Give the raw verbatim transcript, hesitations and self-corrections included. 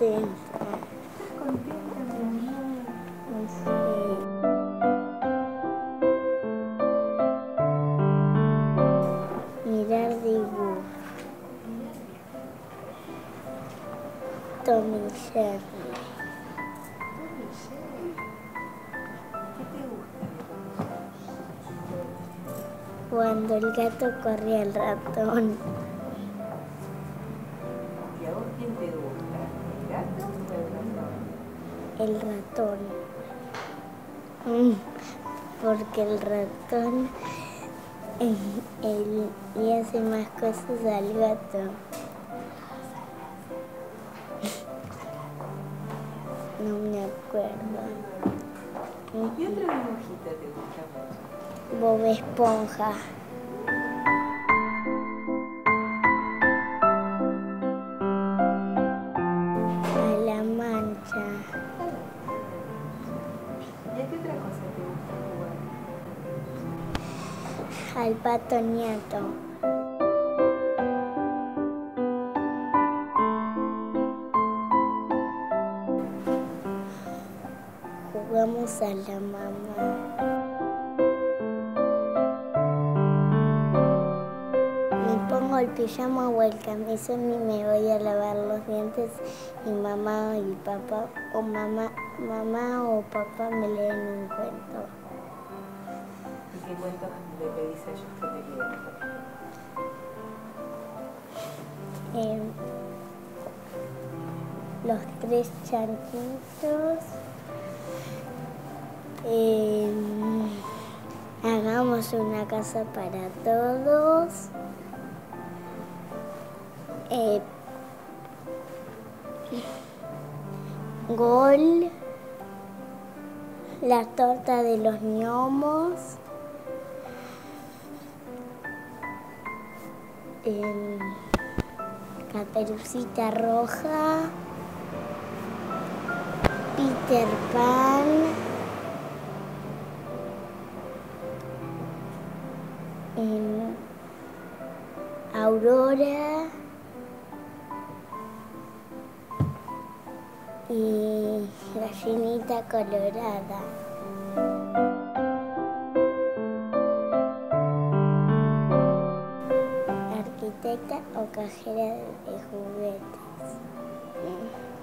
contenta. ¿Estás contenta, mi amor? Sí. Mirar dibujos. Tom y Jerry. Tom y Jerry. ¿Qué te gusta de Tom y Jerry? Cuando el gato corría al ratón. ¿Y a vos quién te gusta? ¿El gato o el ratón? El ratón. Mm, Porque el ratón eh, él le hace más cosas al gato. No me acuerdo. ¿Qué otro dibujito te gusta mucho? Bob Esponja. A la mancha. ¿Y a qué otra cosa te gusta jugar? Al pato Niato. Jugamos a la mamá. Me pongo el pijama o el camisón y me voy a lavar los dientes y mamá y papá o mamá, mamá o papá me leen un cuento. ¿Y qué cuentos le pedís a ellos que te lean? Eh, los tres chanquitos. Eh, hagamos una casa para todos. Eh, gol. La torta de los gnomos. Eh, Caperucita Roja. Peter Pan. Eh, Aurora. Y Gallinita Colorada. Arquitecta o cajera de juguetes.